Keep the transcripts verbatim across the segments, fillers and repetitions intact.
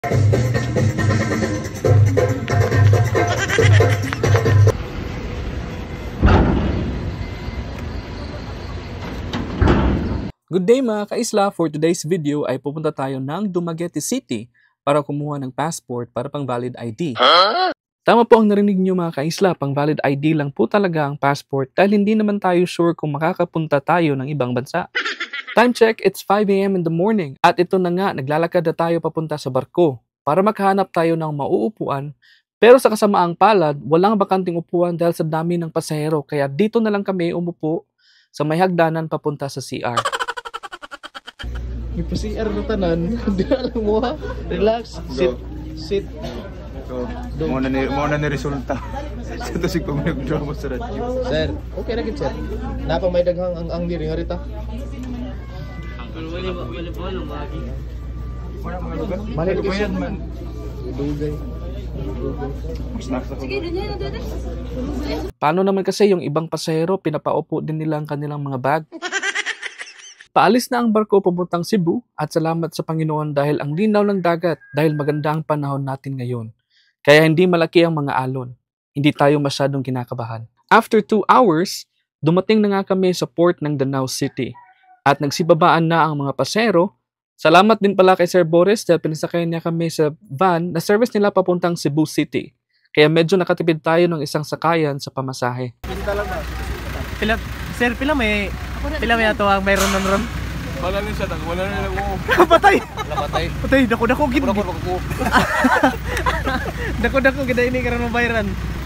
Good day mga kaisla! For today's video ay pupunta tayo ng Dumaguete City para kumuha ng passport para pang valid I D. Huh? Tama po ang narinig nyo mga kaisla, pang valid I D lang po talaga ang passport dahil hindi naman tayo sure kung makakapunta tayo ng ibang bansa. Time check, it's five A M in the morning at ito na nga, naglalakad na tayo papunta sa barko para makahanap tayo ng mauupuan. Pero sa kasamaang palad, walang bakanting upuan dahil sa dami ng pasahero kaya dito na lang kami umupo sa may hagdanan papunta sa C R. May pa-C R na tanan. Hindi alam mo ha. Relax. Sit. Sit. So, muna ni, muna ni resulta. Sa ito si pag-drama sa radyo. Sir, okay na gid sir. Napang may daghang ang ang diri harita. Ang wala ba wala ba lang bagi. Wala mga lugar. Mali ko yan man. Dugay. Snacks ako. Paano naman kasi yung ibang pasahero, pinapaupo din nila ang kanilang mga bag. Paalis na ang barko papuntang Cebu at salamat sa Panginoon dahil ang linaw ng dagat dahil maganda ang panahon natin ngayon. Kaya hindi malaki ang mga alon. Hindi tayo masyadong kinakabahan. After two hours, dumating na nga kami sa port ng Danao City at nagsibabaan na ang mga pasahero. Salamat din pala kay Sir Boris dahil pinasakay niya kami sa van na service nila papuntang Cebu City. Kaya medyo nakatipid tayo ng isang sakayan sa pamasahe. Pila, sir, pila may pila may ato ang mayroon nun ron. Wala rin siya, wala rin ako. Patay! Wala patay. Patay, dako-dako gid. Wala ko ko. Dako-dako gid ini karon mabayaran.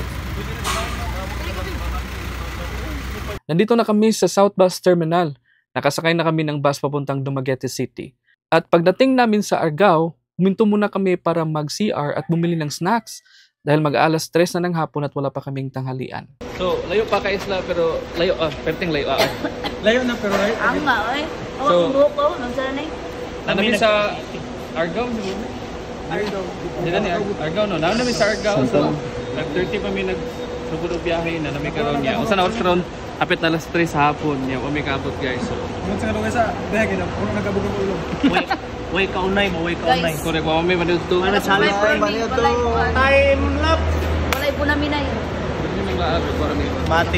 Nandito na kami sa South Bus Terminal. Nakasakay na kami ng bus papuntang Dumaguete City. At pagdating namin sa Argao, huminto muna kami para mag-C R at bumili ng snacks dahil mag-alas tres na ng hapon at wala pa kaming tanghalian. So, layo pa ka isla pero layo ah, perting layo ah. Layo na pero layo. Ang nga oy. So, Oh, buhok ko nang sanay. Nandami sa Argao, di ba? Argao. Di na ni Argao no. Nandami sa Argao so nag thirty pa mi nag sugod og biyahe na nami karon niya. Usa na oras karon apit na alas tres sa hapon niya. Wa mi kaabot guys. So, Mun sa lugar sa biyahe gid ako nagabugog ulo. Way ka unay mo, way ka unay. correct wa mi man dito. Ano challenge pa Walay po. time lapse. Walay po namin na yun. Hindi man lahat para mi. Matik.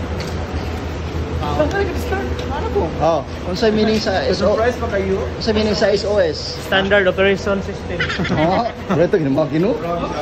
Oh, unsay meaning sa S O? Surprise pa kayo? Unsay meaning sa S O S? Standard operation system. Oh, reto gid mo gino.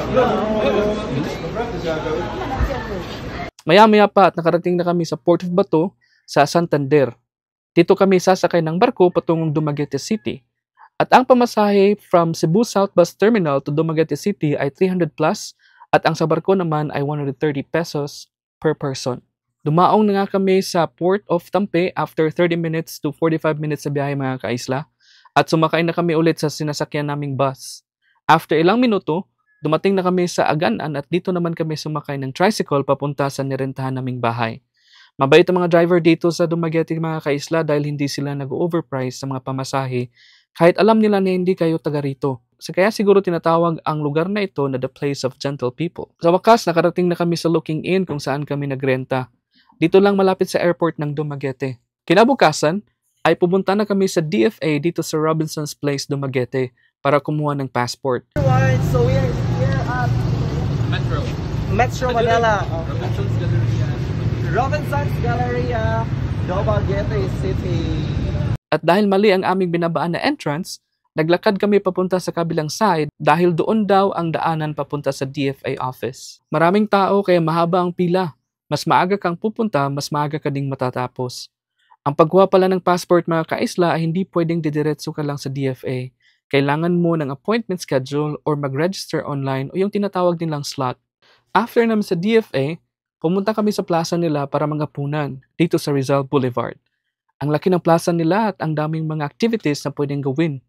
Maya-maya pa at nakarating na kami sa Port of Bato sa Santander. Dito kami sasakay ng barko patungong Dumaguete City. At ang pamasahe from Cebu South Bus Terminal to Dumaguete City ay three hundred plus at ang sa barko naman ay one hundred thirty pesos per person. Dumaong na nga kami sa Port of Tampe after thirty minutes to forty-five minutes sa biyahe mga kaisla at sumakay na kami ulit sa sinasakyan naming bus. After ilang minuto, dumating na kami sa Aganan at dito naman kami sumakay ng tricycle papunta sa nirentahan naming bahay. Mabait ang mga driver dito sa Dumaguete mga kaisla dahil hindi sila nag-overprice sa mga pamasahe kahit alam nila na hindi kayo taga rito. So kaya siguro tinatawag ang lugar na ito na the place of gentle people. Sa wakas, nakarating na kami sa Looking Inn kung saan kami nagrenta. Dito lang malapit sa airport ng Dumaguete. Kinabukasan ay pumunta na kami sa D F A dito sa Robinson's Place, Dumaguete para kumuha ng passport. Alright, so we're here at Metro. Metro Manila. Robinson's Galleria. Robinson's Galleria, Dumaguete City. At dahil mali ang aming binabaan na entrance, naglakad kami papunta sa kabilang side dahil doon daw ang daanan papunta sa D F A office. Maraming tao kaya mahaba ang pila. Mas maaga kang pupunta, mas maaga ka ding matatapos. Ang pagkuha pala ng passport mga kaisla ay hindi pwedeng didiretso ka lang sa D F A. Kailangan mo ng appointment schedule or mag-register online o yung tinatawag nilang slot. After naman sa D F A, pumunta kami sa plaza nila para mangapunan dito sa Rizal Boulevard. Ang laki ng plaza nila at ang daming mga activities na pwedeng gawin.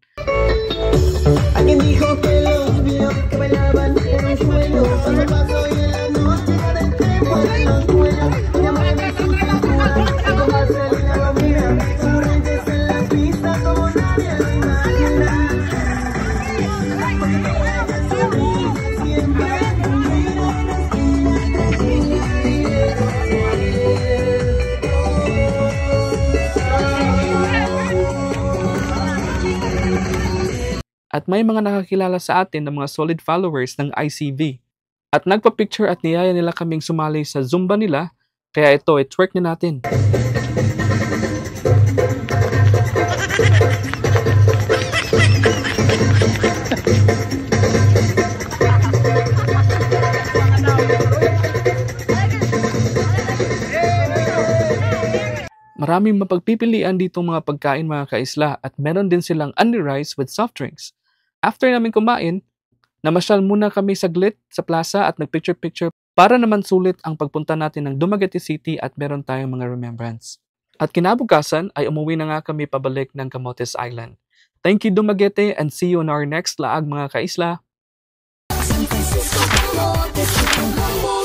At may mga nakakilala sa atin ng mga solid followers ng I C V. At nagpa-picture at niyaya nila kaming sumali sa Zumba nila, kaya ito, i-twerk na natin. Maraming mapagpipilian dito mga pagkain mga kaisla at meron din silang only rice with soft drinks. After namin kumain, namasyal muna kami saglit sa plaza at nag-picture-picture para naman sulit ang pagpunta natin ng Dumaguete City at meron tayong mga remembrance. At kinabukasan ay umuwi na nga kami pabalik ng Camotes Island. Thank you Dumaguete and see you on our next laag mga kaisla. San Francisco, Camotes, Camotes.